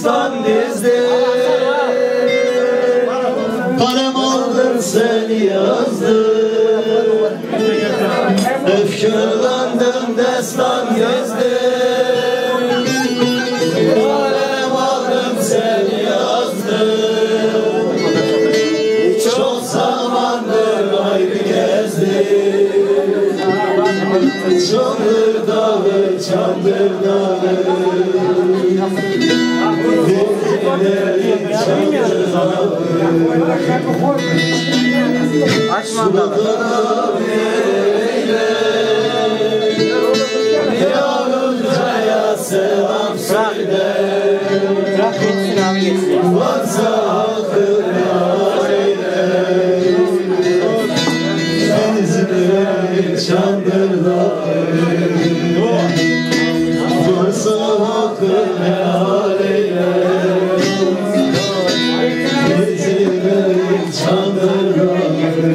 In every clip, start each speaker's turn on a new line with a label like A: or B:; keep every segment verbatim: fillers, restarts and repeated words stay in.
A: destan dizdim. Kalem aldım seni yazdım. Öfkelendim destan dizdim. Kalem aldım seni yazdım. Çok zamandır ayrı gezdim. Çandır dağı, çandır dağı. Denizlerin çandır dağı. Sultan'a eyle. Yavrucaya selam söyle. Varsa hakkına eyle. Denizlerin çandır dağı. Varsa hakkına eyle. Denizlerin çandır dağı.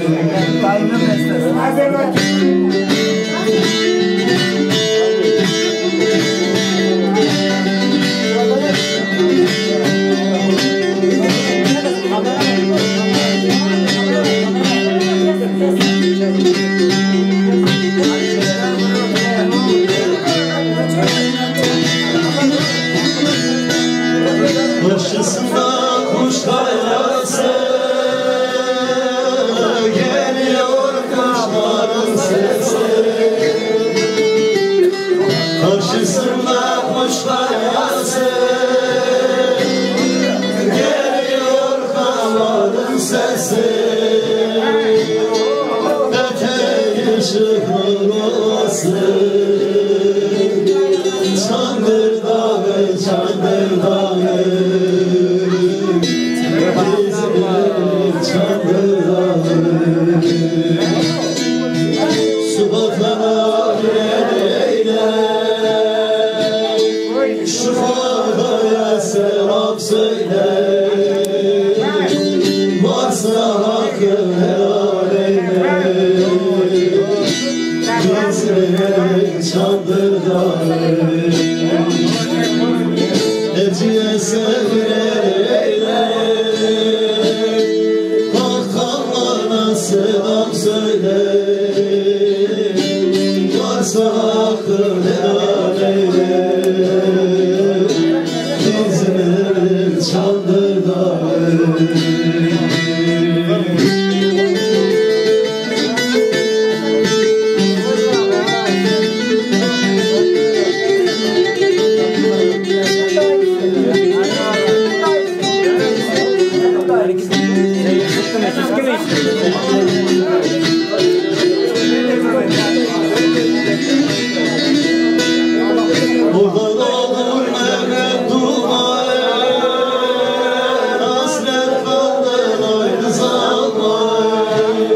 A: Başısında kuş kayası, geliyor kuşların sesi. Karşısında kuş kayası, geliyor kuşların sesi. Öte ışıklar olası, çandır dağı, çandır dağı. Subhatana eyle. Şu fadaya selam söyle. Varsa hakkı helal eyle. Gezmeyen çandır dağı. Eciye sevgiler eyle. Hakkana selam söyle. Varsa hakkı helal eyle. İzmir'in çandır dağı. Buradan olur Mehmet Duman, hasret kaldın aynı zaman.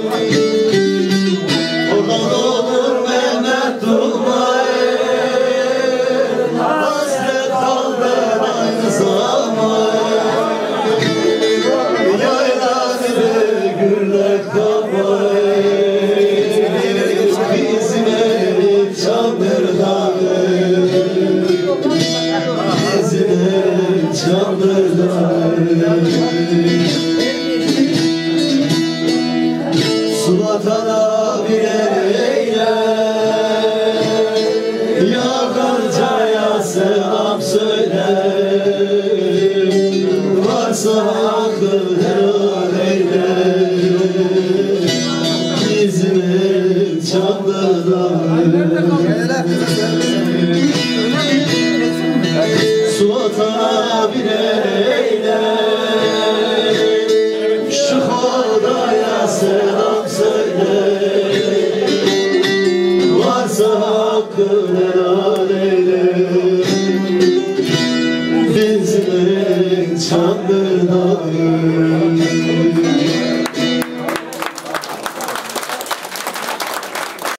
A: Buradan olur Mehmet Duman, hasret kaldın aynı zaman. Yaylanır güller kapay, bizim evin çandır dağı. Çandır dağı. Sultan'a birer eyle. Yakarcaya selam söyle. Varsa hakkı helal eyle. İzmir çandır dağı. Sultan'a birer eyle. Şu Hoda'ya selam söyle. Varsa hakkı helal eyle. Bizlerin çandır dağı.